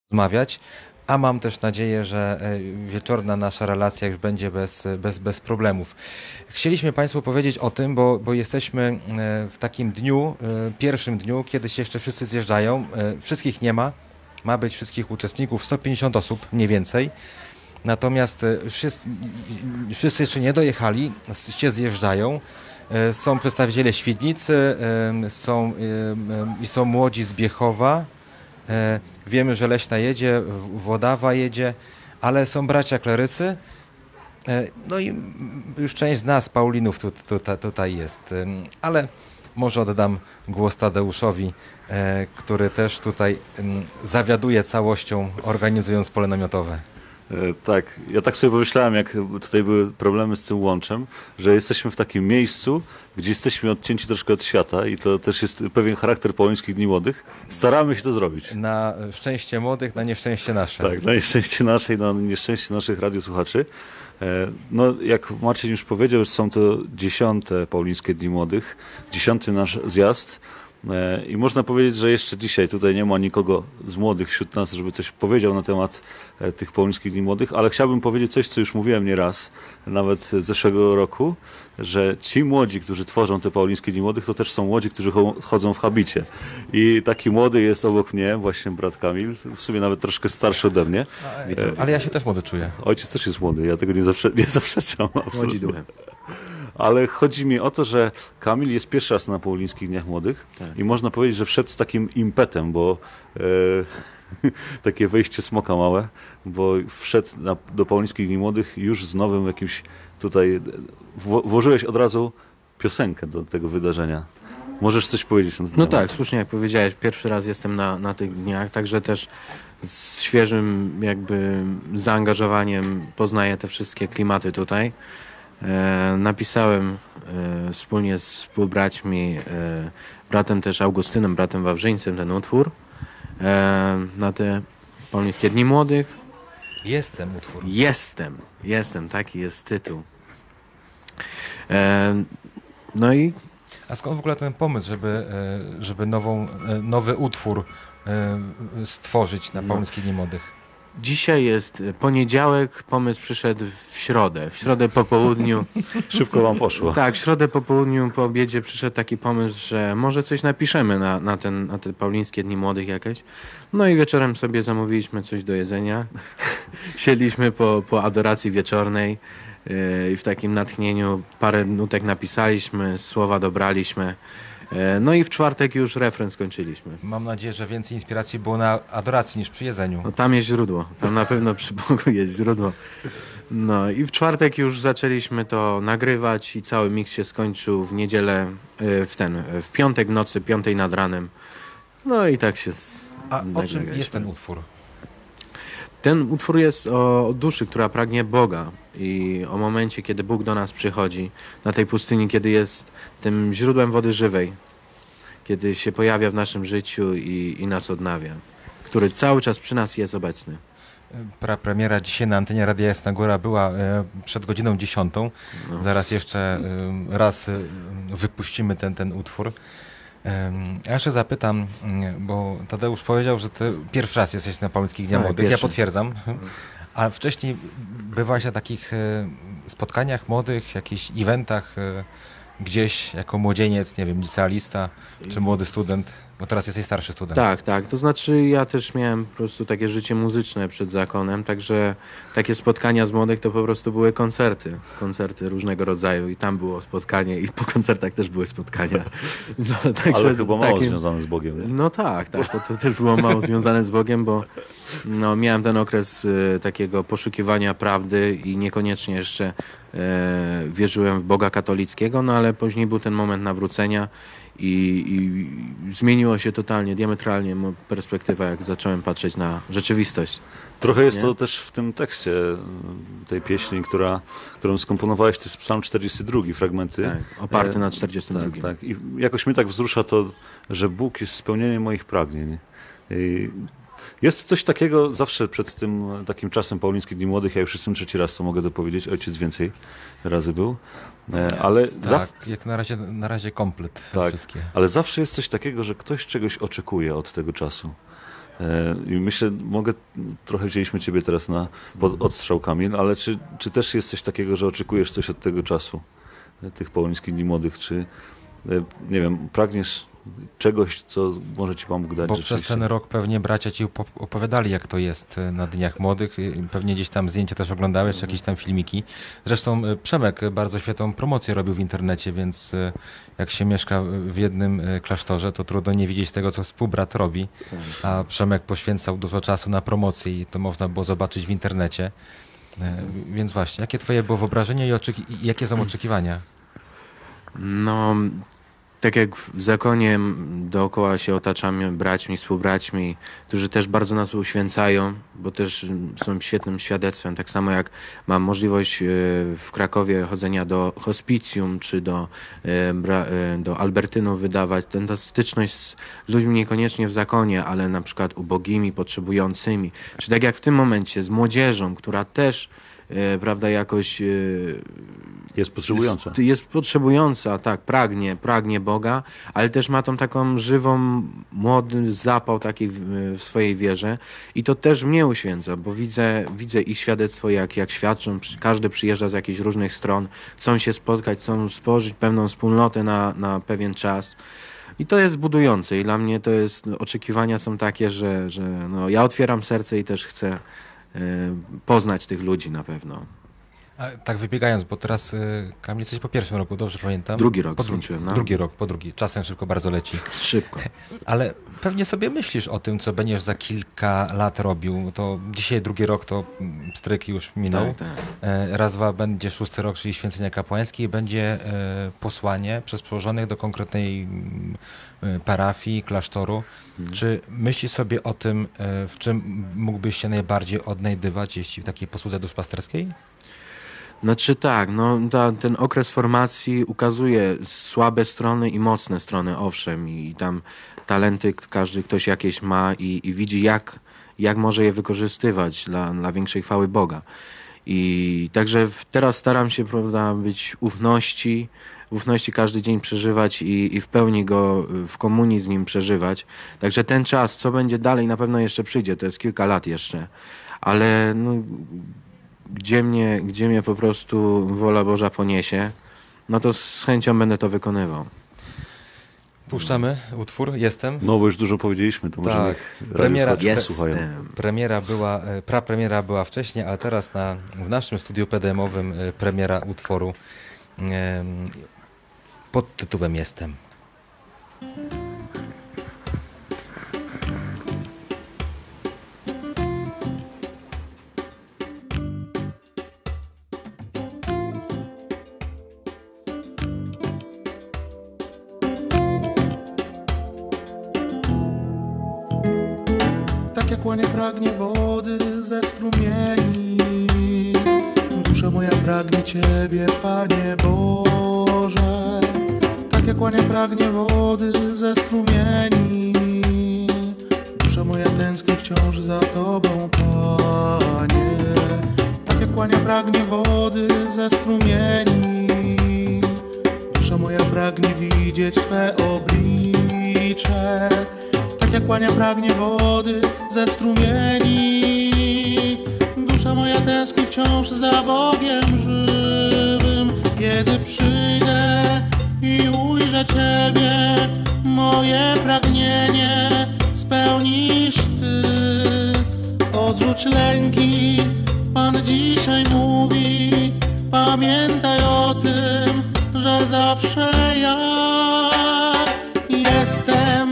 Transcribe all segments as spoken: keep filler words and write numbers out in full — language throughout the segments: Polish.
rozmawiać, a mam też nadzieję, że e, wieczorna nasza relacja już będzie bez, bez, bez problemów. Chcieliśmy Państwu powiedzieć o tym, bo, bo jesteśmy e, w takim dniu, e, pierwszym dniu, kiedy się jeszcze wszyscy zjeżdżają. E, Wszystkich nie ma. Ma być wszystkich uczestników, sto pięćdziesiąt osób mniej więcej. Natomiast e, wszyscy, wszyscy jeszcze nie dojechali, s- się zjeżdżają. E, Są przedstawiciele Świdnicy, e, są, e, i są młodzi z Biechowa. E, Wiemy, że Leśna jedzie, W- Włodawa jedzie, ale są bracia klerycy. E, No i mm, już część z nas, Paulinów, tu, tu, tutaj jest. Ym, Ale może oddam głos Tadeuszowi, e, który też tutaj ym, zawiaduje całością, organizując pole namiotowe. E, Tak, ja tak sobie pomyślałem, jak tutaj były problemy z tym łączem, że jesteśmy w takim miejscu, gdzie jesteśmy odcięci troszkę od świata i to też jest pewien charakter Połońskich Dni Młodych. Staramy się to zrobić. Na szczęście młodych, na nieszczęście nasze. Tak, na nieszczęście naszej, na nieszczęście naszych radiosłuchaczy. E, No, jak Marcin już powiedział, są to dziesiąte Paulińskie Dni Młodych, dziesiąty nasz zjazd. E, I można powiedzieć, że jeszcze dzisiaj tutaj nie ma nikogo z młodych wśród nas, żeby coś powiedział na temat e, tych Paulińskich Dni Młodych, ale chciałbym powiedzieć coś, co już mówiłem nieraz, nawet z zeszłego roku, że ci młodzi, którzy tworzą te Paulińskie Dni Młodych, to też są młodzi, którzy cho- chodzą w habicie. I taki młody jest obok mnie, właśnie brat Kamil, w sumie nawet troszkę starszy ode mnie. Ale ja się też młody czuję. Ojciec też jest młody, ja tego nie, zaprze- nie zaprzeczam. Młodzi Absolutnie. duchem. Ale chodzi mi o to, że Kamil jest pierwszy raz na Paulińskich Dniach Młodych Tak. i można powiedzieć, że wszedł z takim impetem, bo e, takie wejście smoka małe, bo wszedł na, do Paulińskich Dni Młodych już z nowym jakimś tutaj, w, włożyłeś od razu piosenkę do tego wydarzenia. Możesz coś powiedzieć na ten No temat? tak, słusznie jak powiedziałeś, pierwszy raz jestem na, na tych dniach, także też z świeżym jakby zaangażowaniem poznaję te wszystkie klimaty tutaj. E, napisałem e, wspólnie z współbraćmi, e, bratem też Augustynem, bratem Wawrzyńcem ten utwór e, na te Paulińskie Dni Młodych. Jestem utwór. Jestem, jestem, taki jest tytuł. E, no i A skąd w ogóle ten pomysł, żeby, e, żeby nową, e, nowy utwór e, stworzyć na Paulińskie Dni Młodych? dzisiaj jest poniedziałek, pomysł przyszedł w środę. W środę po południu. Szybko wam poszło. Tak, w środę po południu, po obiedzie przyszedł taki pomysł, że może coś napiszemy na, na, ten, na te Paulińskie Dni Młodych jakieś. No i wieczorem sobie zamówiliśmy coś do jedzenia. Siedliśmy po, po adoracji wieczornej yy, i w takim natchnieniu parę nutek napisaliśmy, słowa dobraliśmy. Yy, no i w czwartek już refren skończyliśmy. Mam nadzieję, że więcej inspiracji było na adoracji niż przy jedzeniu. No tam jest źródło, tam na pewno przy Bogu jest źródło. No i w czwartek już zaczęliśmy to nagrywać i cały miks się skończył w niedzielę, y, w ten, w piątek w nocy, piątej nad ranem. No i tak się z- A o czym nagraliśmy. jest ten utwór? Ten utwór jest o, o duszy, która pragnie Boga i o momencie, kiedy Bóg do nas przychodzi na tej pustyni, kiedy jest tym źródłem wody żywej, kiedy się pojawia w naszym życiu i, i nas odnawia, który cały czas przy nas jest obecny. Pra premiera dzisiaj na antenie Radia Jasna Góra była e, przed godziną dziesiątą. No. Zaraz jeszcze e, raz e, wypuścimy ten, ten utwór. E, ja jeszcze zapytam, m, bo Tadeusz powiedział, że ty pierwszy raz jesteś na Paulińskich Dniach Tak, Młodych. Ja pierwszy. potwierdzam. A wcześniej bywaś na takich e, spotkaniach młodych, jakichś eventach e, gdzieś jako młodzieniec, nie wiem, licealista czy młody student, bo teraz jesteś starszy student. Tak, tak. To znaczy ja też miałem po prostu takie życie muzyczne przed zakonem, także takie spotkania z młodych to po prostu były koncerty. Koncerty różnego rodzaju i tam było spotkanie i po koncertach też były spotkania. No, także Ale chyba mało takim- związane z Bogiem, nie? No tak, tak. To, to też było mało związane z Bogiem, bo no, miałem ten okres y, takiego poszukiwania prawdy i niekoniecznie jeszcze e, wierzyłem w Boga katolickiego, no ale później był ten moment nawrócenia i, i zmieniło się totalnie, diametralnie mo- perspektywa, jak zacząłem patrzeć na rzeczywistość. Trochę jest Nie? to też w tym tekście y, tej pieśni, która, którą skomponowałeś, to jest Psalm czterdziesty drugi, fragmenty. Tak, oparty E, na czterdziestym drugim. Tak, tak. I jakoś mnie tak wzrusza to, że Bóg jest spełnieniem moich pragnień. I jest coś takiego zawsze przed tym takim czasem Paulińskich Dni Młodych, ja już jestem trzeci raz, to mogę to powiedzieć, ojciec więcej razy był, e, ale, zaw, Tak, jak na razie, na razie komplet Tak. wszystkie. ale zawsze jest coś takiego, że ktoś czegoś oczekuje od tego czasu. I myślę, mogę, trochę wzięliśmy ciebie teraz na pod odstrzał, Kamil, ale czy, czy też jest coś takiego, że oczekujesz coś od tego czasu, tych Paulińskich Dni Młodych, czy nie wiem, pragniesz czegoś, co może ci Pan Bóg dać? Bo przez ten rok pewnie bracia ci opowiadali, jak to jest na Dniach Młodych. Pewnie gdzieś tam zdjęcia też oglądałeś, czy jakieś tam filmiki. Zresztą Przemek bardzo świetną promocję robił w internecie, więc jak się mieszka w jednym klasztorze, to trudno nie widzieć tego, co współbrat robi. A Przemek poświęcał dużo czasu na promocję i to można było zobaczyć w internecie. Więc właśnie, jakie twoje było wyobrażenie i, oczeki- i jakie są oczekiwania? No, tak jak w zakonie dookoła się otaczamy braćmi, współbraćmi, którzy też bardzo nas uświęcają, bo też są świetnym świadectwem. Tak samo jak mam możliwość w Krakowie chodzenia do hospicjum czy do, do Albertynów wydawać, ta styczność z ludźmi niekoniecznie w zakonie, ale na przykład ubogimi, potrzebującymi. Czy tak jak w tym momencie z młodzieżą, która też prawda, jakoś jest potrzebująca. Jest, jest potrzebująca, tak, pragnie, pragnie Boga, ale też ma tą taką żywą, młody zapał taki w, w swojej wierze i to też mnie uświęca, bo widzę, widzę ich świadectwo, jak, jak świadczą, każdy przyjeżdża z jakichś różnych stron, chcą się spotkać, chcą stworzyć pewną wspólnotę na, na pewien czas. I to jest budujące i dla mnie to jest, oczekiwania są takie, że, że no, ja otwieram serce i też chcę poznać tych ludzi na pewno. A tak wybiegając, bo teraz Kamil jesteś po pierwszym roku, dobrze pamiętam? Drugi rok po skończyłem. No. Drugi rok, po drugi. Czasem szybko bardzo leci. Szybko. Ale pewnie sobie myślisz o tym, co będziesz za kilka lat robił. To dzisiaj drugi rok, to stryk już minął. Tak, tak. Raz, dwa będzie szósty rok, czyli święcenia kapłańskie i będzie posłanie przez przełożonych do konkretnej parafii, klasztoru. Hmm. Czy myślisz sobie o tym, w czym mógłbyś się najbardziej odnajdywać, jeśli w takiej posłudze duszpasterskiej? Znaczy tak, no ta, ten okres formacji ukazuje słabe strony i mocne strony, owszem, i tam talenty każdy ktoś jakieś ma i, i widzi jak, jak może je wykorzystywać dla, dla większej chwały Boga. I także w, teraz staram się, prawda, być ufności, w ufności każdy dzień przeżywać i, i w pełni go w komunii z nim przeżywać. Także ten czas, co będzie dalej, na pewno jeszcze przyjdzie, to jest kilka lat jeszcze, ale no, Gdzie mnie, gdzie mnie po prostu wola Boża poniesie, no to z chęcią będę to wykonywał. Puszczamy utwór Jestem. No bo już dużo powiedzieliśmy, to może tak. niech Premiera, słuchają. Premiera była, prapremiera była wcześniej, ale teraz na, w naszym studiu P D M-owym premiera utworu e, pod tytułem Jestem. Jak łanie pragnie wody ze strumieni, dusza moja pragnie Ciebie, Panie Boże. Tak jak łanie pragnie wody ze strumieni, dusza moja tęskni wciąż za Tobą, Panie. Tak jak łania pragnie wody ze strumieni, dusza moja pragnie widzieć Twe oblicze. Tak jak łania pragnie wody ze strumieni, dusza moja tęskni wciąż za Bogiem żywym. Kiedy przyjdę i ujrzę Ciebie, moje pragnienie spełnisz Ty. Odrzuć lęki, Pan dzisiaj mówi, pamiętaj o tym, że zawsze ja jestem.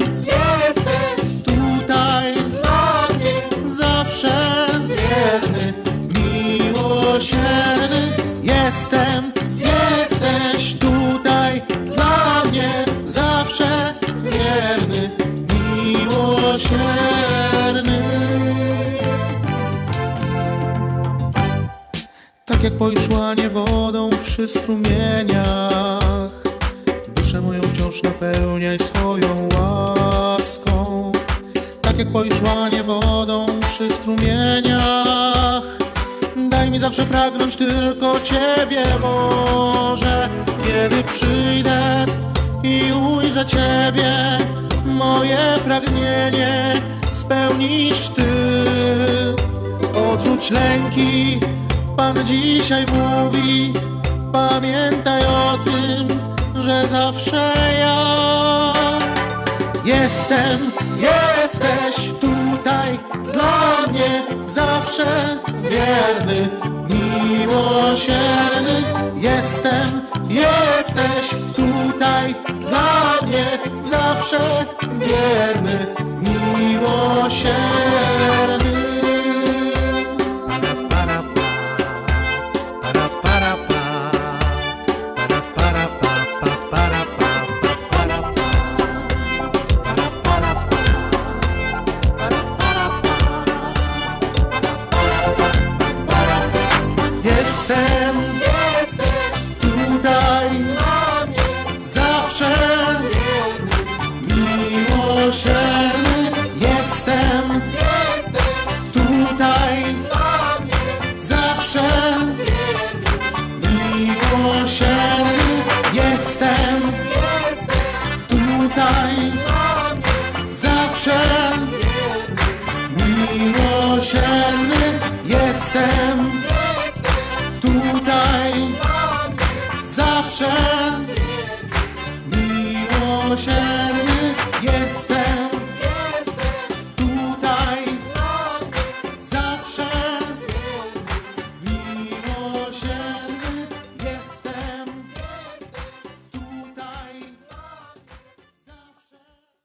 Wierny, miłosierny, jestem, jesteś tutaj dla mnie, zawsze wierny, miłosierny. Tak jak pojszłanie wodą przy strumieniach, duszę moją wciąż napełniaj swoją łaską. Tak jak pojszłanie wodą przy strumieniach, daj mi zawsze pragnąć tylko Ciebie, Boże. Kiedy przyjdę i ujrzę Ciebie, moje pragnienie spełnisz Ty. Odrzuć lęki, Pan dzisiaj mówi, pamiętaj o tym, że zawsze ja jestem, jesteś tutaj dla mnie, zawsze wierny, miłosierny. Jestem, jesteś tutaj dla mnie, zawsze wierny, miłosierny. Jestem, tutaj zawsze miłosierny. Jestem, tutaj zawsze miłosierny. Jestem, tutaj zawsze miłosierny. Jestem tutaj zawsze miłosierny. Jestem tutaj zawsze miłosierny. Jestem tutaj zawsze.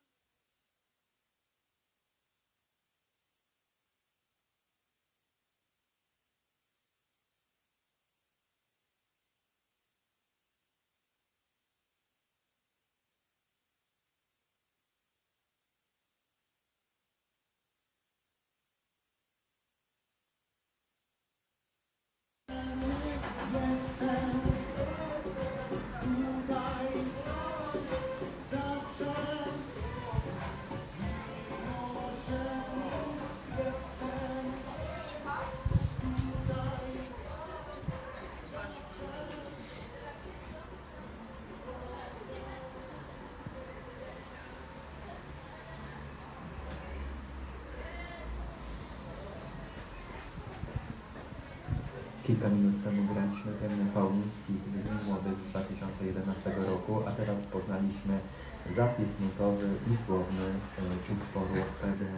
Kilka minut temu graliśmy ten pauliński Dni Młodych z dwa tysiące jedenastego roku, a teraz poznaliśmy zapis nutowy i słowny e, utworu Ferdynanda.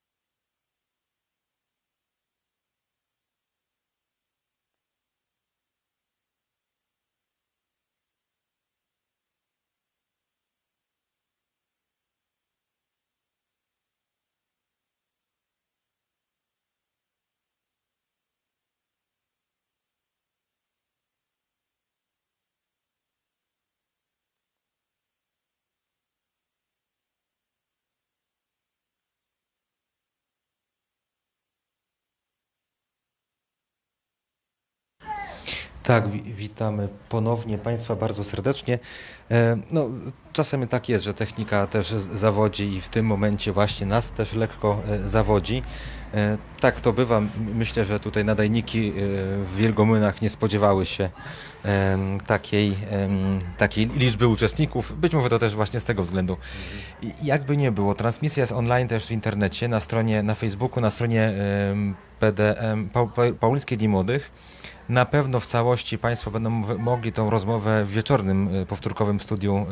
Tak, wi- witamy ponownie Państwa bardzo serdecznie. E, No, czasem tak jest, że technika też z- zawodzi i w tym momencie właśnie nas też lekko e, zawodzi. E, Tak to bywa. M- Myślę, że tutaj nadajniki e, w Wielgomynach nie spodziewały się em, takiej, em, takiej liczby uczestników. Być może to też właśnie z tego względu. I jakby nie było, transmisja jest online też w internecie, na stronie, na Facebooku, na stronie em, P D M, Pa- Pa- Paulińskie Dni Młodych. Na pewno w całości Państwo będą mo- mogli tą rozmowę w wieczornym e, powtórkowym studiu e,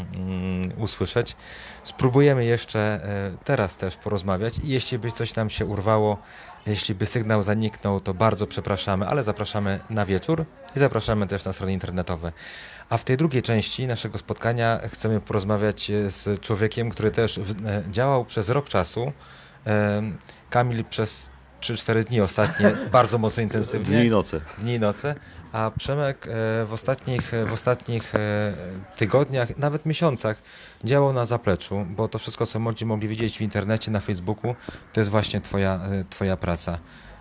mm, usłyszeć. Spróbujemy jeszcze e, teraz też porozmawiać i jeśli by coś nam się urwało, jeśli by sygnał zaniknął, to bardzo przepraszamy, ale zapraszamy na wieczór i zapraszamy też na strony internetowe. A w tej drugiej części naszego spotkania chcemy porozmawiać e, z człowiekiem, który też w, e, działał przez rok czasu. E, Kamil przez trzy cztery dni ostatnie, bardzo mocno intensywnie. Dni i noce. Dni i noce, a Przemek e, w ostatnich, w ostatnich e, tygodniach, nawet miesiącach działał na zapleczu, bo to wszystko, co mogli, mogli widzieć w internecie, na Facebooku, to jest właśnie twoja, e, twoja praca.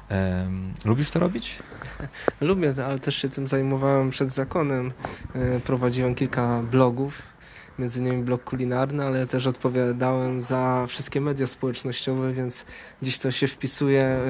Em, Lubisz to robić? Lubię, ale też się tym zajmowałem przed zakonem. E, Prowadziłem kilka blogów, między innymi blog kulinarny, ale też odpowiadałem za wszystkie media społecznościowe, więc gdzieś to się wpisuje e,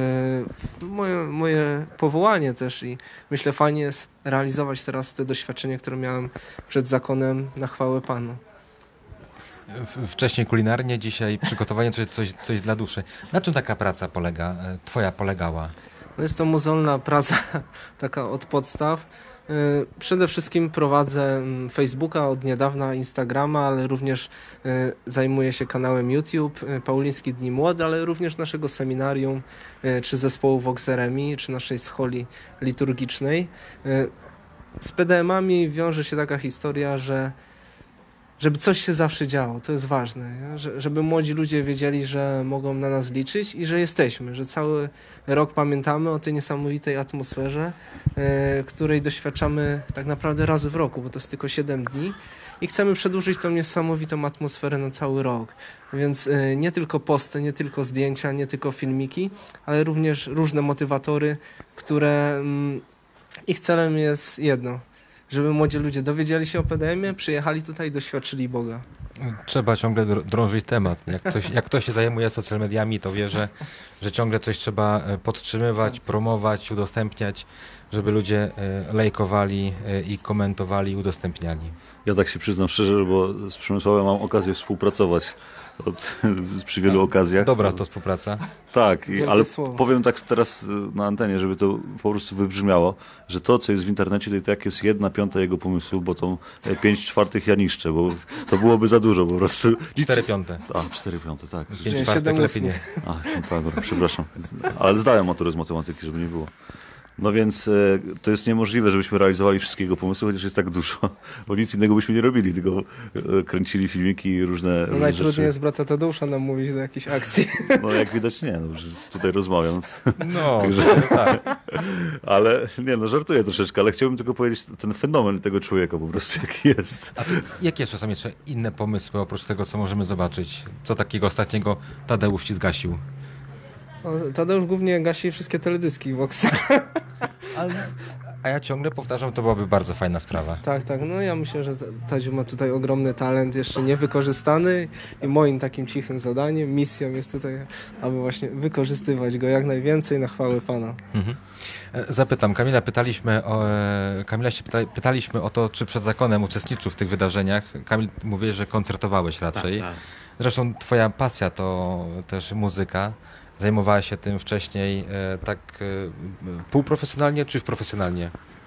w moje, moje powołanie też i myślę, fajnie jest realizować teraz te doświadczenie, które miałem przed zakonem na chwałę Panu. W- Wcześniej kulinarnie, dzisiaj przygotowanie coś, coś, coś dla duszy. Na czym taka praca polega, e, twoja polegała? No jest to mozolna praca, taka od podstaw. Y, Przede wszystkim prowadzę mm, Facebooka od niedawna, Instagrama, ale również y, zajmuję się kanałem YouTube, y, Paulińskie Dni Młode, ale również naszego seminarium, y, czy zespołu Voxeremi, czy naszej scholi liturgicznej. Y, Z P D M-ami wiąże się taka historia, że żeby coś się zawsze działo, to jest ważne, nie? Że, żeby młodzi ludzie wiedzieli, że mogą na nas liczyć i że jesteśmy, że cały rok pamiętamy o tej niesamowitej atmosferze, e, której doświadczamy tak naprawdę raz w roku, bo to jest tylko siedem dni i chcemy przedłużyć tą niesamowitą atmosferę na cały rok. Więc e, nie tylko posty, nie tylko zdjęcia, nie tylko filmiki, ale również różne motywatory, które mm, ich celem jest jedno, żeby młodzi ludzie dowiedzieli się o P D M-ie, przyjechali tutaj i doświadczyli Boga. Trzeba ciągle dr- drążyć temat. Jak ktoś, jak ktoś się zajmuje social mediami, to wie, że, że ciągle coś trzeba e, podtrzymywać, promować, udostępniać, żeby ludzie e, lajkowali e, i komentowali, udostępniali. Ja tak się przyznam szczerze, bo z Przemysławem mam okazję współpracować od, przy wielu okazjach. Dobra to współpraca. Tak, i, Wielkie ale słowo. powiem tak teraz y, na antenie, żeby to po prostu wybrzmiało, że to, co jest w internecie, to i tak jest jedna piąta jego pomysłu, bo tą e, pięć czwartych ja niszczę, bo to byłoby za dużo po prostu. Nic- Cztery piąte. A, cztery piąte, tak. Pięć Nie, czwartych siedem lepiej nie. A, no tak, dobra, przepraszam. Ale zdałem maturę z matematyki, żeby nie było. No więc e, to jest niemożliwe, żebyśmy realizowali wszystkiego pomysłu, chociaż jest tak dużo, bo nic innego byśmy nie robili, tylko e, kręcili filmiki i różne, No różne najtrudniej rzeczy. jest brata Tadeusza namówić do jakichś akcji. No jak widać nie, no, że tutaj rozmawiam. No, Także- tak. Ale nie, no żartuję troszeczkę, ale chciałbym tylko powiedzieć ten fenomen tego człowieka po prostu jaki jest. A jakie jeszcze są jeszcze inne pomysły, oprócz tego, co możemy zobaczyć? Co takiego ostatniego Tadeusz ci zgasił? No, Tadeusz głównie gasi wszystkie teledyski Voxa. Ale, a ja ciągle powtarzam, to byłaby bardzo fajna sprawa. Tak, tak. No ja myślę, że Ta- Tadziu ma tutaj ogromny talent, jeszcze niewykorzystany i moim takim cichym zadaniem, misją jest tutaj, aby właśnie wykorzystywać go jak najwięcej na chwałę Pana. Mhm. E, Zapytam, Kamila, pytaliśmy o, e, Kamila się pyta, pytaliśmy o to, czy przed zakonem uczestniczył w tych wydarzeniach. Kamil, mówię, że koncertowałeś raczej. Tak, tak. Zresztą twoja pasja to też muzyka. Zajmowałeś się tym wcześniej e, tak e, półprofesjonalnie, czy już profesjonalnie?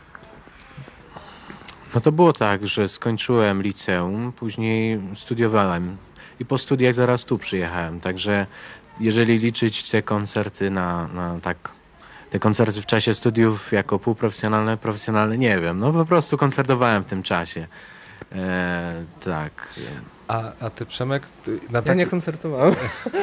No to było tak, że skończyłem liceum, później studiowałem i po studiach zaraz tu przyjechałem, także jeżeli liczyć te koncerty na, na tak, te koncerty w czasie studiów jako półprofesjonalne, profesjonalne, nie wiem, no po prostu koncertowałem w tym czasie. E, tak. A, a ty, Przemek, ty, na Ja taki, nie koncertowałem.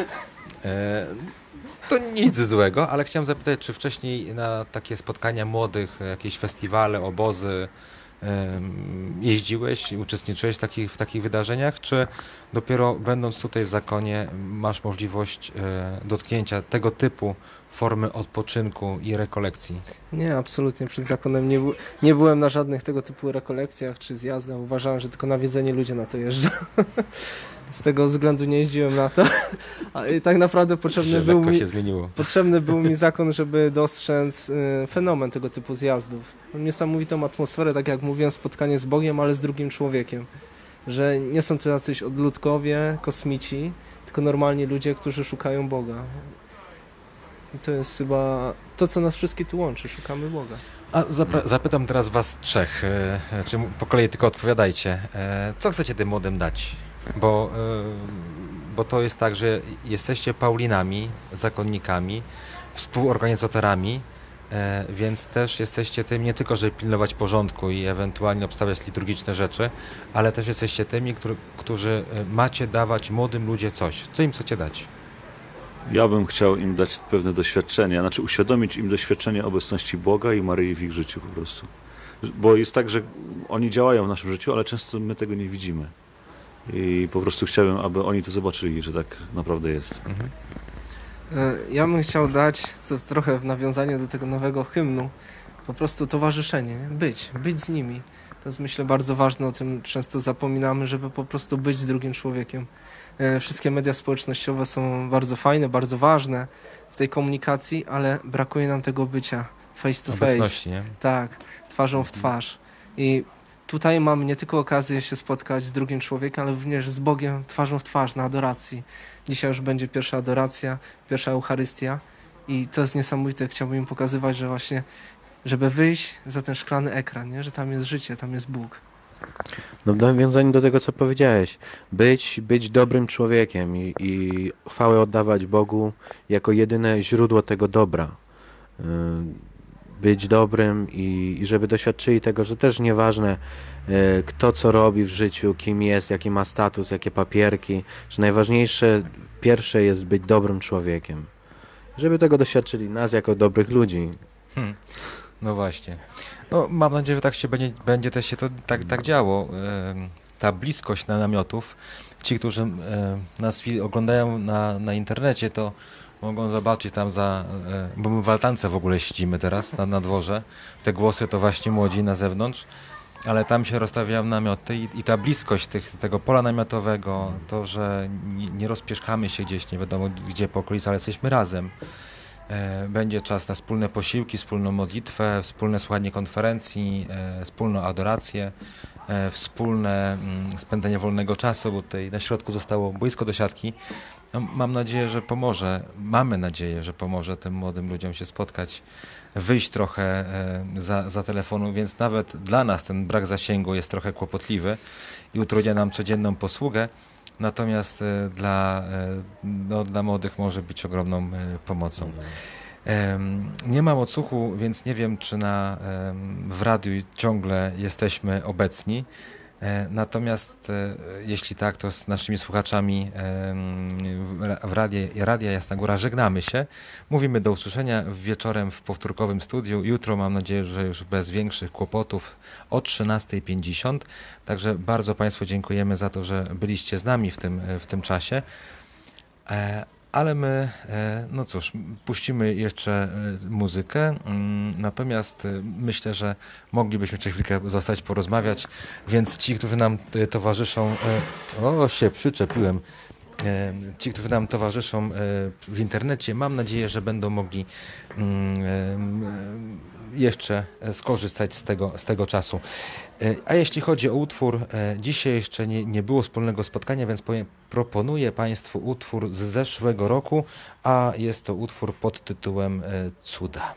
e, to nic złego, ale chciałem zapytać, czy wcześniej na takie spotkania młodych, jakieś festiwale, obozy em, jeździłeś, uczestniczyłeś w takich, w takich wydarzeniach, czy dopiero będąc tutaj w zakonie masz możliwość e, dotknięcia tego typu formy odpoczynku i rekolekcji? Nie, absolutnie. Przed zakonem nie, bu- nie byłem na żadnych tego typu rekolekcjach czy zjazdach. Uważałem, że tylko nawiedzeni ludzie na to jeżdżą. Z tego względu nie jeździłem na to. A i tak naprawdę potrzebny Że był lekko mi... się zmieniło. Potrzebny był mi zakon, żeby dostrzec y, fenomen tego typu zjazdów. Niesamowitą atmosferę, tak jak mówiłem, spotkanie z Bogiem, ale z drugim człowiekiem. Że nie są to jacyś odludkowie, kosmici, tylko normalni ludzie, którzy szukają Boga. I to jest chyba to, co nas wszystkich tu łączy. Szukamy Boga. A zapra- zapytam teraz was trzech, e, e, czy po kolei tylko odpowiadajcie. E, co chcecie tym młodym dać? Bo, e, bo to jest tak, że jesteście Paulinami, zakonnikami, współorganizatorami, e, więc też jesteście tym nie tylko, żeby pilnować porządku i ewentualnie obstawiać liturgiczne rzeczy, ale też jesteście tymi, którzy, którzy e, macie dawać młodym ludziom coś. Co im chcecie dać? Ja bym chciał im dać pewne doświadczenie, znaczy uświadomić im doświadczenie obecności Boga i Maryi w ich życiu po prostu. Bo jest tak, że oni działają w naszym życiu, ale często my tego nie widzimy. I po prostu chciałbym, aby oni to zobaczyli, że tak naprawdę jest. Mhm. E, Ja bym chciał dać, to trochę w nawiązaniu do tego nowego hymnu, po prostu towarzyszenie, nie? być, być z nimi. To jest myślę bardzo ważne, o tym często zapominamy, żeby po prostu być z drugim człowiekiem. E, Wszystkie media społecznościowe są bardzo fajne, bardzo ważne w tej komunikacji, ale brakuje nam tego bycia face to face. Obecności, nie? Tak, twarzą w twarz. I tutaj mam nie tylko okazję się spotkać z drugim człowiekiem, ale również z Bogiem twarzą w twarz na adoracji. Dzisiaj już będzie pierwsza adoracja, pierwsza Eucharystia i to jest niesamowite. Chciałbym im pokazywać, że właśnie, żeby wyjść za ten szklany ekran, nie? Że tam jest życie, tam jest Bóg. No w nawiązaniu do tego, co powiedziałeś, być, być dobrym człowiekiem i, i chwałę oddawać Bogu jako jedyne źródło tego dobra. Y, Być dobrym i, i żeby doświadczyli tego, że też nieważne y, kto co robi w życiu, kim jest, jaki ma status, jakie papierki, że najważniejsze, pierwsze jest być dobrym człowiekiem. Żeby tego doświadczyli nas jako dobrych ludzi. Hmm. No właśnie. No, mam nadzieję, że tak się będzie, będzie też się to tak, tak działo. Em, Ta bliskość na namiotów. Ci, którzy em, nas wi- oglądają na, na internecie, to mogą zobaczyć tam za, e, bo my w altance w ogóle siedzimy teraz na, na dworze. Te głosy to właśnie młodzi na zewnątrz, ale tam się rozstawiają namioty i, i ta bliskość tych, tego pola namiotowego, to, że nie, nie rozpieszkamy się gdzieś, nie wiadomo gdzie po okolicy, ale jesteśmy razem. E, Będzie czas na wspólne posiłki, wspólną modlitwę, wspólne słuchanie konferencji, e, wspólną adorację, e, wspólne mm, spędzenie wolnego czasu, bo tutaj na środku zostało boisko do siatki. No, mam nadzieję, że pomoże, mamy nadzieję, że pomoże tym młodym ludziom się spotkać, wyjść trochę e, za, za telefonu, więc nawet dla nas ten brak zasięgu jest trochę kłopotliwy i utrudnia nam codzienną posługę. Natomiast e, dla, e, no, dla młodych może być ogromną e, pomocą. Em, Nie mam odsłuchu, więc nie wiem, czy na, em, w radiu ciągle jesteśmy obecni. E, Natomiast e, jeśli tak, to z naszymi słuchaczami em, w ra- w Radia, Radia Jasna Góra żegnamy się. Mówimy do usłyszenia wieczorem w powtórkowym studiu. Jutro mam nadzieję, że już bez większych kłopotów o trzynasta pięćdziesiąt. Także bardzo Państwu dziękujemy za to, że byliście z nami w tym, w tym czasie. E, Ale my, e, no cóż, puścimy jeszcze e, muzykę, mm, natomiast e, myślę, że moglibyśmy jeszcze chwilkę zostać, porozmawiać, więc ci, którzy nam e, towarzyszą, e, o się przyczepiłem, e, ci, którzy nam towarzyszą e, w internecie, mam nadzieję, że będą mogli mm, e, jeszcze skorzystać z tego, z tego czasu. E, A jeśli chodzi o utwór, e, dzisiaj jeszcze nie, nie było wspólnego spotkania, więc powiem, proponuję Państwu utwór z zeszłego roku, a jest to utwór pod tytułem e, Cuda.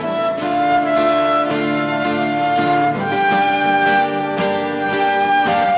Cuda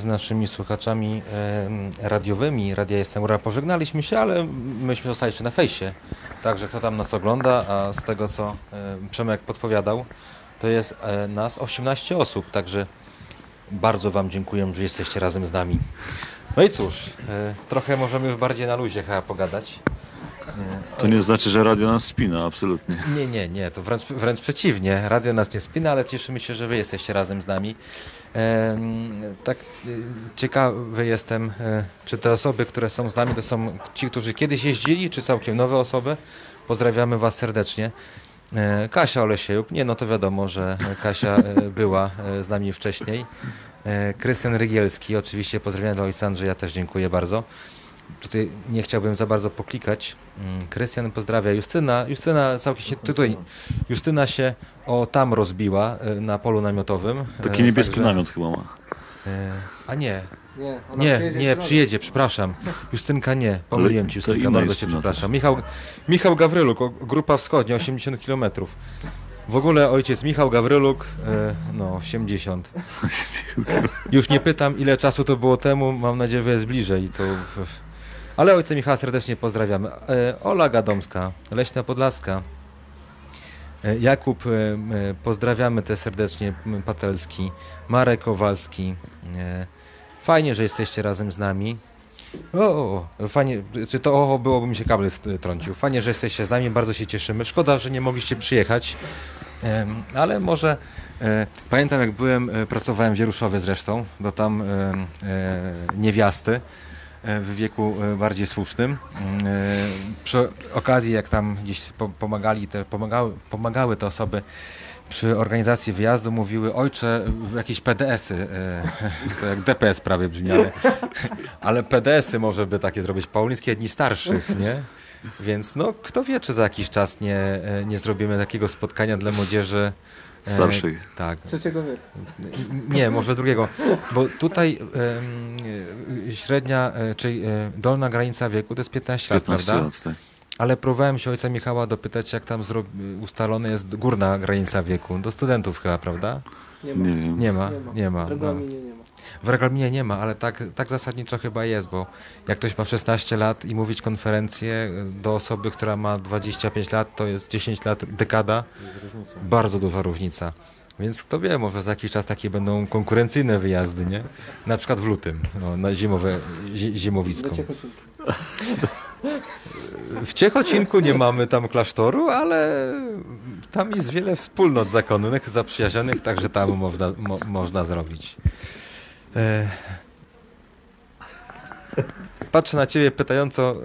z naszymi słuchaczami e, radiowymi Radia Jestem pożegnaliśmy się, ale myśmy zostali jeszcze na fejsie. Także kto tam nas ogląda, a z tego co e, Przemek podpowiadał, to jest e, nas osiemnaście osób, także bardzo Wam dziękuję, że jesteście razem z nami. No i cóż, e, trochę możemy już bardziej na luzie chyba pogadać. To nie znaczy, że radio nas spina, absolutnie. Nie, nie, nie, to wręcz, wręcz przeciwnie. Radio nas nie spina, ale cieszymy się, że Wy jesteście razem z nami. E, tak e, ciekawy jestem, e, czy te osoby, które są z nami, to są ci, którzy kiedyś jeździli, czy całkiem nowe osoby. Pozdrawiamy Was serdecznie. E, Kasia Olesiejuk, nie, no to wiadomo, że Kasia e, była e, z nami wcześniej. E, Krystian Rygielski, oczywiście pozdrawiam dla ojca Andrzeja, też dziękuję bardzo. Tutaj nie chciałbym za bardzo poklikać. Krystian pozdrawia. Justyna, Justyna całkiem się, tutaj, Justyna się o tam rozbiła e, na polu namiotowym. Taki E, niebieski także- namiot chyba ma. e, A nie, Nie, ona nie, przyjedzie nie, w przyjedzie, przepraszam. Justynka nie, pomyliłem Ci to Justynka, inna bardzo Cię Justyna przepraszam. Michał, Michał Gawryluk, o- Grupa Wschodnia, osiemdziesiąt kilometrów. W ogóle ojciec Michał Gawryluk, e, no osiemdziesiąt. Już nie pytam, ile czasu to było temu, mam nadzieję, że jest bliżej. To... Ale ojca Michała serdecznie pozdrawiamy. E, Ola Gadomska, Leśna Podlaska. E, Jakub, e, e, pozdrawiamy też serdecznie, m, Patelski. Marek Kowalski. E, fajnie, że jesteście razem z nami. O, o, o, fajnie, czy to oho byłoby mi się kabel st- trącił. Fajnie, że jesteście z nami, bardzo się cieszymy. Szkoda, że nie mogliście przyjechać, em, ale może e, pamiętam jak byłem, e, pracowałem w Wieruszowie zresztą, do tam e, e, niewiasty e, w wieku e, bardziej słusznym. E, przy okazji jak tam gdzieś po, pomagali te, pomagały, pomagały te osoby przy organizacji wyjazdu, mówiły: ojcze, jakieś P D S-y, e, to jak D P S prawie brzmi, ale, ale P D S-y może by takie zrobić, Paulińskie Dni Starszych, nie? Więc no, kto wie, czy za jakiś czas nie, e, nie zrobimy takiego spotkania dla młodzieży. e, Starszej. Tak. trzeciego wieku. Nie, może drugiego, bo tutaj em, e, średnia, e, czyli e, dolna granica wieku to jest piętnaście lat, piętnaście prawda? lat, tak. Ale próbowałem się ojca Michała dopytać, jak tam zro... ustalona jest górna granica wieku. Do studentów chyba, prawda? Nie ma. Nie wiem. Nie ma, nie ma. W No. regulaminie nie ma. W regulaminie nie ma, ale tak, tak zasadniczo chyba jest, bo jak ktoś ma szesnaście lat i mówić konferencję do osoby, która ma dwadzieścia pięć lat, to jest dziesięć lat, dekada, bardzo duża różnica. Więc kto wie, może za jakiś czas takie będą konkurencyjne wyjazdy, nie? Na przykład w lutym, no, na zimowe, zi, zimowisko. Do Ciechocinku. W Ciechocinku nie mamy tam klasztoru, ale tam jest wiele wspólnot zakonnych, zaprzyjaźnionych, także tam można, mo, można zrobić. E... Patrzę na ciebie pytająco.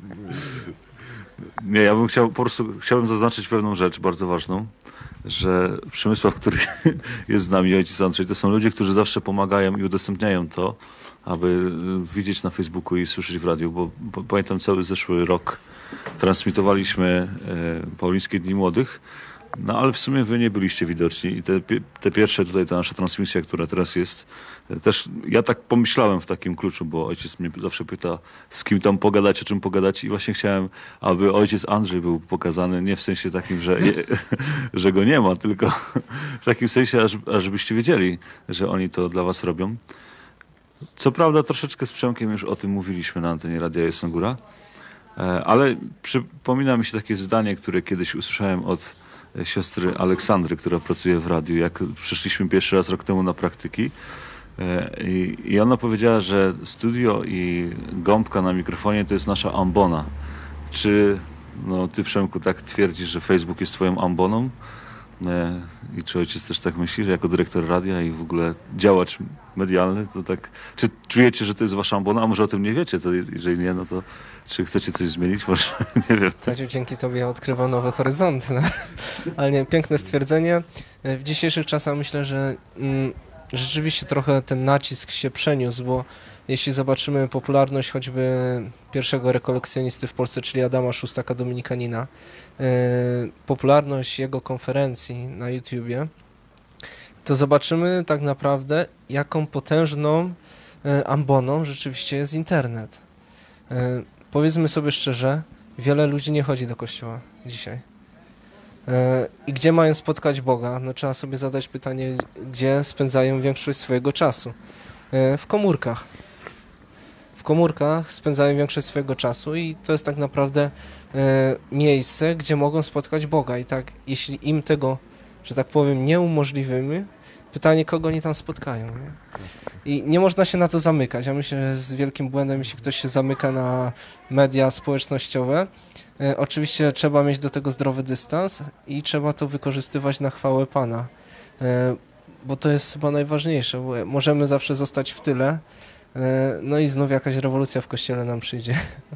Nie, ja bym chciał, po prostu chciałbym zaznaczyć pewną rzecz bardzo ważną, że Przemysław, który jest z nami, ojciec Andrzej, to są ludzie, którzy zawsze pomagają i udostępniają to, aby widzieć na Facebooku i słyszeć w radiu, bo, bo pamiętam cały zeszły rok transmitowaliśmy e, Paulińskie Dni Młodych, no ale w sumie wy nie byliście widoczni i te, pi- te pierwsze tutaj, ta nasza transmisja, która teraz jest, e, też ja tak pomyślałem w takim kluczu, bo ojciec mnie zawsze pyta, z kim tam pogadać, o czym pogadać i właśnie chciałem, aby ojciec Andrzej był pokazany, nie w sensie takim, że, je, że go nie ma, tylko w takim sensie, aż, ażebyście wiedzieli, że oni to dla was robią. Co prawda troszeczkę z Przemkiem już o tym mówiliśmy na antenie Radia Jasna Góra, e, ale przypomina mi się takie zdanie, które kiedyś usłyszałem od e, siostry Aleksandry, która pracuje w radiu, jak przyszliśmy pierwszy raz rok temu na praktyki. E, i, I ona powiedziała, że studio i gąbka na mikrofonie to jest nasza ambona. Czy no, ty, Przemku, tak twierdzisz, że Facebook jest twoją amboną? E, I czy ojciec też tak myśli, że jako dyrektor radia i w ogóle działacz medialny, to tak, czy czujecie, że to jest wasza ambona, a może o tym nie wiecie, to jeżeli nie, no to czy chcecie coś zmienić, może, nie wiem. Taciu, dzięki tobie odkrywam nowe horyzonty. No. Ale nie, piękne stwierdzenie. W dzisiejszych czasach myślę, że mm, rzeczywiście trochę ten nacisk się przeniósł, bo jeśli zobaczymy popularność choćby pierwszego rekolekcjonisty w Polsce, czyli Adama Szóstaka Dominikanina, yy, popularność jego konferencji na YouTubie, to zobaczymy tak naprawdę, jaką potężną yy, amboną rzeczywiście jest internet. Yy, powiedzmy sobie szczerze, wiele ludzi nie chodzi do kościoła dzisiaj. Yy, I gdzie mają spotkać Boga? No, trzeba sobie zadać pytanie, gdzie spędzają większość swojego czasu. e, w komórkach. W komórkach spędzają większość swojego czasu i to jest tak naprawdę e, miejsce, gdzie mogą spotkać Boga. I tak, jeśli im tego, że tak powiem, nie umożliwimy, pytanie, kogo oni tam spotkają. Nie? I nie można się na to zamykać. Ja myślę, że jest wielkim błędem, jeśli ktoś się zamyka na media społecznościowe. E, oczywiście trzeba mieć do tego zdrowy dystans i trzeba to wykorzystywać na chwałę Pana. E, bo to jest chyba najważniejsze, bo możemy zawsze zostać w tyle, e, no i znów jakaś rewolucja w Kościele nam przyjdzie.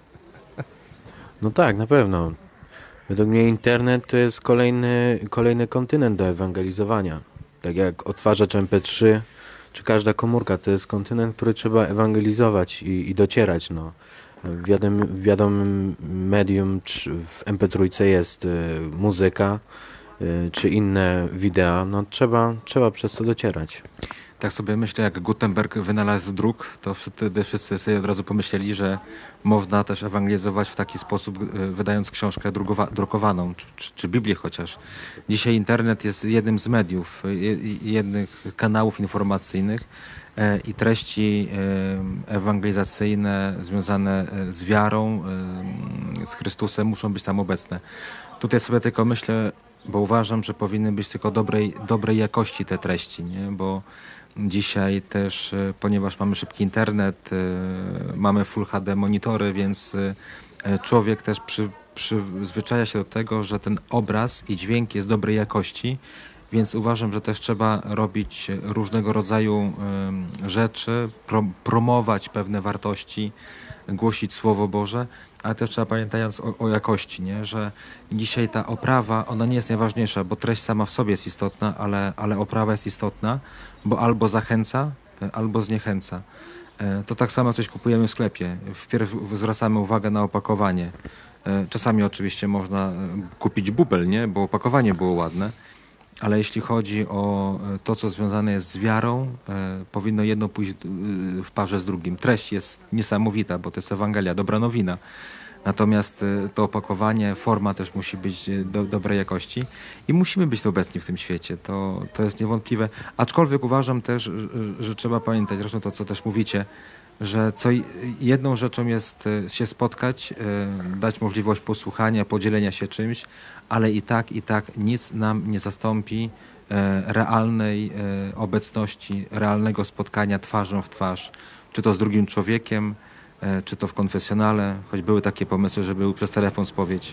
No tak, na pewno. Według mnie internet to jest kolejny, kolejny kontynent do ewangelizowania. Tak jak odtwarzacz em pe trzy, czy każda komórka, to jest kontynent, który trzeba ewangelizować i, i docierać. No. W, wiadom, w wiadomym medium czy w em pe trzy jest y, muzyka, y, czy inne wideo. No, trzeba, trzeba przez to docierać. Tak sobie myślę, jak Gutenberg wynalazł druk, to wtedy wszyscy sobie od razu pomyśleli, że można też ewangelizować w taki sposób, e, wydając książkę drukowa- drukowaną, czy, czy, czy Biblię chociaż. Dzisiaj internet jest jednym z mediów, je- jednych kanałów informacyjnych e, i treści e, ewangelizacyjne związane e, z wiarą, e, z Chrystusem muszą być tam obecne. Tutaj sobie tylko myślę, bo uważam, że powinny być tylko dobrej, dobrej jakości te treści, nie? Bo dzisiaj też, e, ponieważ mamy szybki internet, e, mamy Full H D monitory, więc e, człowiek też przy, przyzwyczaja się do tego, że ten obraz i dźwięk jest dobrej jakości, więc uważam, że też trzeba robić różnego rodzaju e, rzeczy, pro, promować pewne wartości, głosić Słowo Boże, ale też trzeba pamiętając o, o jakości, nie? Że dzisiaj ta oprawa, ona nie jest najważniejsza, bo treść sama w sobie jest istotna, ale, ale oprawa jest istotna, bo albo zachęca, e, albo zniechęca. E, To tak samo coś kupujemy w sklepie. Wpierw zwracamy uwagę na opakowanie. E, Czasami oczywiście można e, kupić bubel, nie? Bo opakowanie było ładne, ale jeśli chodzi o e, to, co związane jest z wiarą, e, powinno jedno pójść e, w parze z drugim. Treść jest niesamowita, bo to jest Ewangelia, dobra nowina. Natomiast e, to opakowanie, forma też musi być e, do, dobrej jakości i musimy być obecni w tym świecie. To, to jest niewątpliwe. Aczkolwiek uważam też, że, że trzeba pamiętać, zresztą to, co też mówicie, że co i- jedną rzeczą jest e, się spotkać, e, dać możliwość posłuchania, podzielenia się czymś, ale i tak, i tak nic nam nie zastąpi e, realnej e, obecności, realnego spotkania twarzą w twarz, czy to z drugim człowiekiem, e, czy to w konfesjonale, choć były takie pomysły, żeby był przez telefon spowiedź,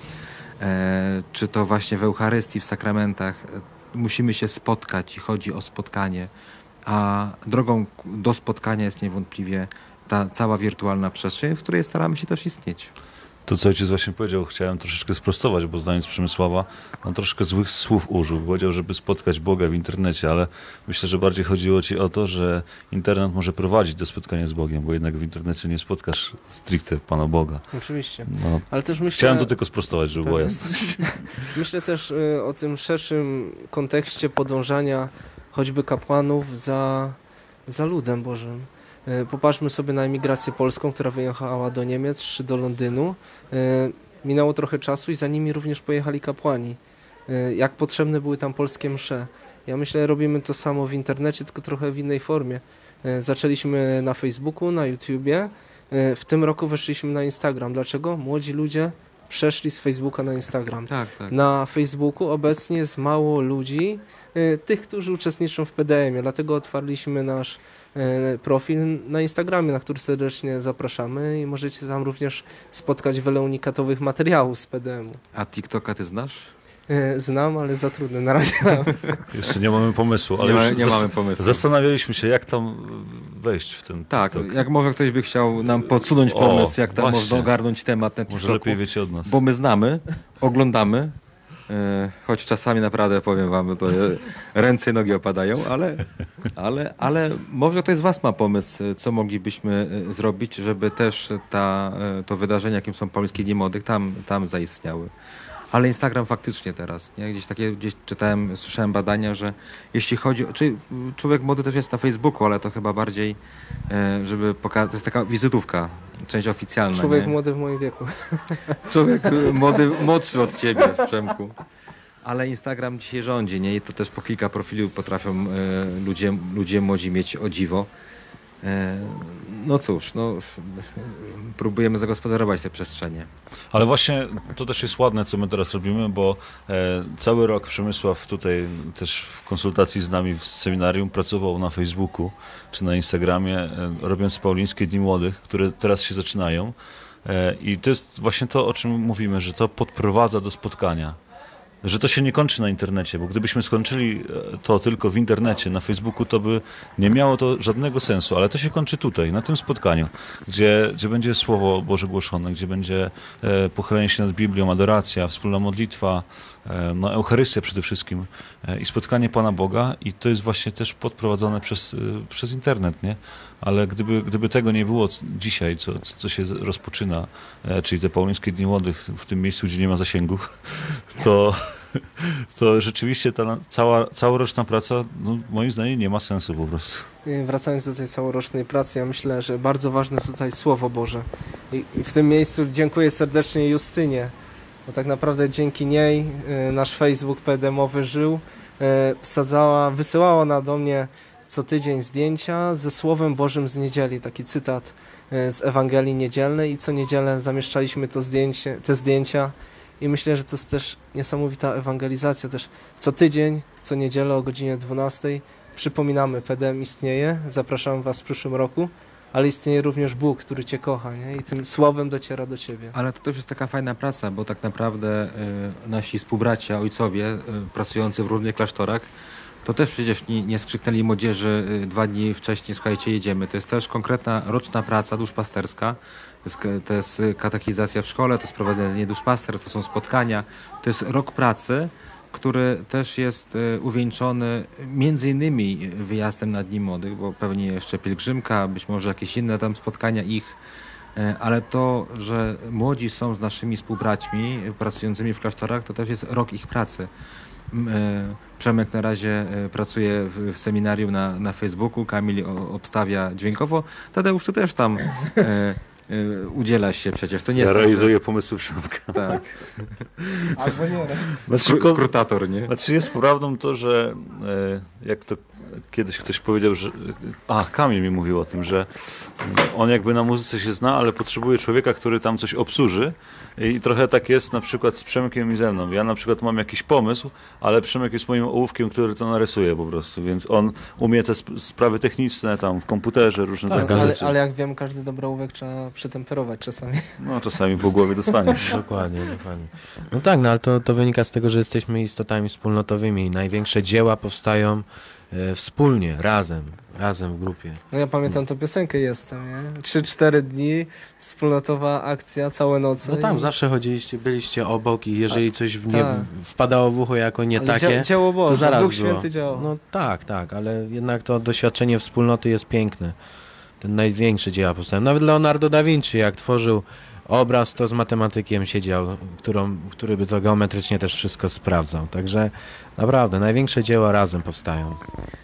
e, czy to właśnie w Eucharystii, w sakramentach. E, Musimy się spotkać i chodzi o spotkanie, a drogą k- do spotkania jest niewątpliwie ta cała wirtualna przestrzeń, w której staramy się też istnieć. To, co ojciec właśnie powiedział, chciałem troszeczkę sprostować, bo znając Przemysława, on troszkę złych słów użył. Powiedział, żeby spotkać Boga w internecie, ale myślę, że bardziej chodziło ci o to, że internet może prowadzić do spotkania z Bogiem, bo jednak w internecie nie spotkasz stricte Pana Boga. Oczywiście. No, Ale też myślę, chciałem to tylko sprostować, żeby była Pewnie. jasność. myślę też y, o tym szerszym kontekście podążania choćby kapłanów za, za ludem Bożym. Y, Popatrzmy sobie na emigrację polską, która wyjechała do Niemiec czy do Londynu. Y, Minęło trochę czasu i za nimi również pojechali kapłani. Y, Jak potrzebne były tam polskie msze. Ja myślę, robimy to samo w internecie, tylko trochę w innej formie. Y, Zaczęliśmy na Facebooku, na YouTubie. Y, W tym roku weszliśmy na Instagram. Dlaczego? Młodzi ludzie przeszli z Facebooka na Instagram. Tak, tak. Na Facebooku obecnie jest mało ludzi, y, tych, którzy uczestniczą w P D M ie, dlatego otwarliśmy nasz y, profil na Instagramie, na który serdecznie zapraszamy i możecie tam również spotkać wiele unikatowych materiałów z P D M u. A TikToka ty znasz? Y, Znam, ale za trudne na razie mam. Jeszcze nie mamy pomysłu, ale nie, ma, już nie zas- mamy pomysłu. zastanawialiśmy się, jak tam wejść w ten Tak, TikTok. jak może ktoś by chciał nam podsunąć O, pomysł, jak tam właśnie. można ogarnąć temat na Może TikToku, lepiej wiecie od nas. bo my znamy, oglądamy, e, choć czasami naprawdę, powiem wam, to e, ręce i nogi opadają, ale, ale, ale może ktoś z was ma pomysł, e, co moglibyśmy e, zrobić, żeby też ta, e, to wydarzenie, jakim są Polskie Dni Młodych, tam, tam zaistniały. Ale Instagram faktycznie teraz, nie? Gdzieś takie, gdzieś czytałem, słyszałem badania, że jeśli chodzi o, czy człowiek młody też jest na Facebooku, ale to chyba bardziej, e, żeby pokazać, to jest taka wizytówka, część oficjalna. Człowiek nie? młody w moim wieku. Człowiek y, młody, młodszy od ciebie, Przemku. Ale Instagram dzisiaj rządzi, nie? I to też po kilka profili potrafią e, ludzie, ludzie młodzi mieć o dziwo. E, No cóż, no, próbujemy zagospodarować te przestrzenie. Ale właśnie to też jest ładne, co my teraz robimy, bo e, cały rok Przemysław tutaj też w konsultacji z nami w seminarium pracował na Facebooku czy na Instagramie, e, robiąc Paulińskie Dni Młodych, które teraz się zaczynają. E, I to jest właśnie to, o czym mówimy, że to podprowadza do spotkania. Że to się nie kończy na internecie, bo gdybyśmy skończyli to tylko w internecie, na Facebooku, to by nie miało to żadnego sensu, ale to się kończy tutaj, na tym spotkaniu, gdzie, gdzie będzie Słowo Boże głoszone, gdzie będzie e, pochylenie się nad Biblią, adoracja, wspólna modlitwa, e, no, Eucharystia przede wszystkim e, i spotkanie Pana Boga, i to jest właśnie też podprowadzone przez, e, przez internet, nie? Ale gdyby, gdyby tego nie było dzisiaj, co, co się rozpoczyna, e, czyli te Paulińskie Dni Młodych w tym miejscu, gdzie nie ma zasięgu, to, to rzeczywiście ta na- cała, całoroczna praca, no, moim zdaniem, nie ma sensu po prostu. I Wracając do tej całorocznej pracy, ja myślę, że bardzo ważne tutaj Słowo Boże. I i w tym miejscu dziękuję serdecznie Justynie, bo tak naprawdę dzięki niej y, nasz Facebook P D M-owy żył, y, wsadzała, wysyłała na do mnie co tydzień zdjęcia ze Słowem Bożym z niedzieli, taki cytat y, z Ewangelii Niedzielnej, i co niedzielę zamieszczaliśmy to zdjęcie, te zdjęcia. I myślę, że to jest też niesamowita ewangelizacja. Też co tydzień, co niedzielę o godzinie dwunastej przypominamy, P D M istnieje, zapraszam Was w przyszłym roku, ale istnieje również Bóg, który Cię kocha, nie? I tym słowem dociera do Ciebie. Ale to też jest taka fajna praca, bo tak naprawdę y, nasi współbracia, ojcowie y, pracujący w różnych klasztorach, to też przecież nie, nie skrzyknęli młodzieży y, dwa dni wcześniej, słuchajcie, jedziemy. To jest też konkretna roczna praca duszpasterska. To jest, k- to jest y, katechizacja w szkole, to jest prowadzenie duszpasterstw, to są spotkania. To jest rok pracy, który też jest y, uwieńczony między innymi wyjazdem na Dni Młodych, bo pewnie jeszcze pielgrzymka, być może jakieś inne tam spotkania ich. E, Ale to, że młodzi są z naszymi współbraćmi e, pracującymi w klasztorach, to też jest rok ich pracy. M, e, Przemek na razie e, pracuje w, w seminarium na, na Facebooku, Kamil o- obstawia dźwiękowo, Tadeusz tu też tam e, e, udziela się przecież. To nie Ja jest tak, realizuję pomysły Przemka. że- tak. Albo nie. Znaczy, Skru, skrutator, nie? Znaczy jest prawdą to, że e, jak to kiedyś ktoś powiedział, że a, Kamil mi mówił o tym, że on jakby na muzyce się zna, ale potrzebuje człowieka, który tam coś obsłuży, i trochę tak jest na przykład z Przemkiem i ze mną. Ja na przykład mam jakiś pomysł, ale Przemek jest moim ołówkiem, który to narysuje po prostu, więc on umie te sp- sprawy techniczne tam w komputerze, różne Tak, takie Ale, rzeczy. ale jak wiem, każdy dobry ołówek trzeba przytemperować czasami. No czasami po głowie dostaniesz. Dokładnie, dokładnie. No tak, no ale to, to wynika z tego, że jesteśmy istotami wspólnotowymi. Największe dzieła powstają e, wspólnie, razem, razem w grupie. No ja pamiętam tą piosenkę Jestem, nie? Trzy, cztery dni, wspólnotowa akcja, całe noce. No tam i- zawsze chodziliście, byliście obok, i jeżeli coś nie tak. wpadało w ucho jako nie ale takie, dzia- dzieło Boże, to zaraz Duch było. Święty działał. No tak, tak, ale jednak to doświadczenie wspólnoty jest piękne. Ten największy dzieła powstają. Nawet Leonardo da Vinci, jak tworzył obraz, to z matematykiem siedział, którą, który by to geometrycznie też wszystko sprawdzał. Także naprawdę, największe dzieła razem powstają.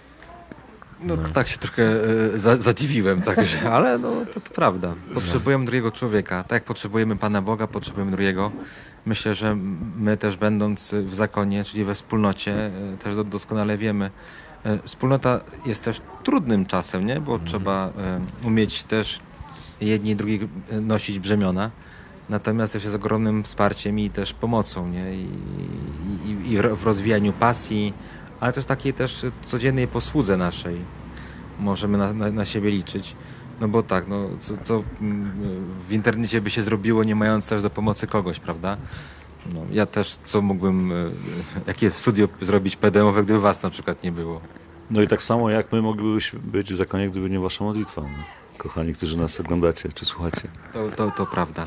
No to tak się trochę e, za, zadziwiłem, także, ale no to, to prawda. Potrzebujemy drugiego człowieka. Tak jak potrzebujemy Pana Boga, potrzebujemy drugiego. Myślę, że my też będąc w zakonie, czyli we wspólnocie, e, też do- doskonale wiemy. e, Wspólnota jest też trudnym czasem, nie? Bo trzeba e, umieć też jedni i drugi e, nosić brzemiona. Natomiast też jest ogromnym wsparciem i też pomocą, nie? I, i, i w rozwijaniu pasji, ale też takiej też codziennej posłudze naszej możemy na, na, na siebie liczyć. No bo tak, no co, co mm, w internecie by się zrobiło, nie mając też do pomocy kogoś, prawda? No, ja też co mógłbym, e, jakie studio zrobić P D M-owe, gdyby was na przykład nie było. No i tak samo jak my moglibyśmy być w zakonie, gdyby nie wasza modlitwa. No. Kochani, którzy nas oglądacie czy słuchacie. To, to, to prawda.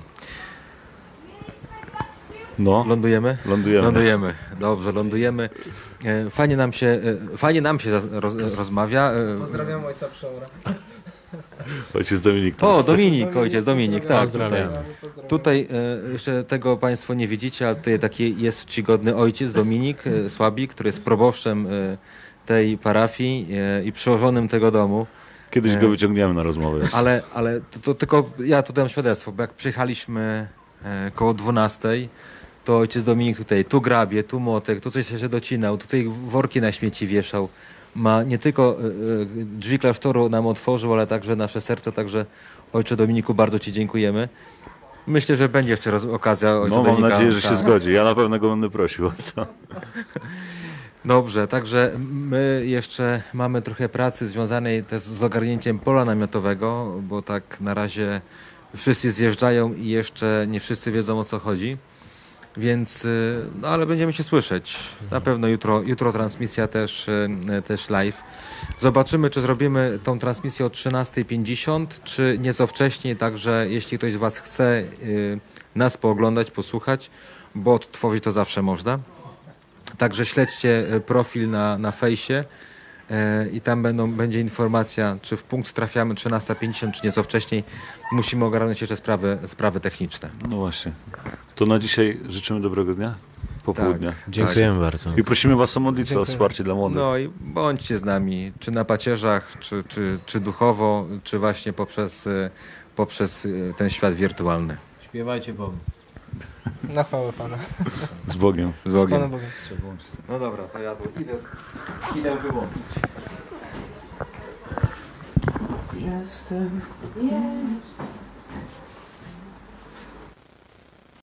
No, Lądujemy? lądujemy. Lądujemy. Dobrze, lądujemy. E, Fajnie nam się, e, fajnie nam się zaz- roz, rozmawia. E, Pozdrawiam ojca Przeora. Ojciec Dominik. O, Dominik, ojciec Dominik, tak. Tutaj, Pozdrawiamy. tutaj e, jeszcze tego Państwo nie widzicie, ale tutaj taki jest czcigodny ojciec Dominik e, Słabik, który jest proboszczem e, tej parafii e, i przełożonym tego domu. Kiedyś Nie. go wyciągniemy na rozmowę jeszcze. Ale, ale to, to tylko ja tu dam świadectwo, bo jak przyjechaliśmy e, koło dwunastej, to ojciec Dominik tutaj tu grabie, tu młotek, tu coś się docinał, tutaj worki na śmieci wieszał. ma nie tylko y, y, drzwi klasztoru nam otworzył, ale także nasze serce. Także ojcze Dominiku, bardzo Ci dziękujemy. Myślę, że będzie jeszcze raz okazja. Ojcze No mam Dominika, nadzieję, że się tak. zgodzi. Ja na pewno go będę prosił o to. Dobrze, także my jeszcze mamy trochę pracy związanej też z ogarnięciem pola namiotowego, bo tak na razie wszyscy zjeżdżają i jeszcze nie wszyscy wiedzą, o co chodzi. Więc, y, no ale będziemy się słyszeć. Na pewno jutro, jutro transmisja też, y, też live. Zobaczymy, czy zrobimy tą transmisję o trzynastej pięćdziesiąt, czy nieco wcześniej. Także jeśli ktoś z Was chce y, nas pooglądać, posłuchać, bo odtworzyć to zawsze można. Także śledźcie y, profil na, na fejsie y, i tam będą, będzie informacja, czy w punkt trafiamy trzynasta pięćdziesiąt, czy nieco wcześniej. Musimy ogarnąć jeszcze sprawy, sprawy techniczne. No właśnie. To na dzisiaj życzymy dobrego dnia, popołudnia. Tak. Dziękujemy bardzo. I prosimy Was o modlitwę, o Dziękuję. wsparcie dla młodych. No i bądźcie z nami, czy na pacierzach, czy, czy, czy duchowo, czy właśnie poprzez, y, poprzez y, ten świat wirtualny. Śpiewajcie Bogu. Na chwałę Pana. Z Bogiem. Z Z Bogiem. Panem Bogiem. No dobra, to ja tu idę, idę wyłączyć. Jestem, jest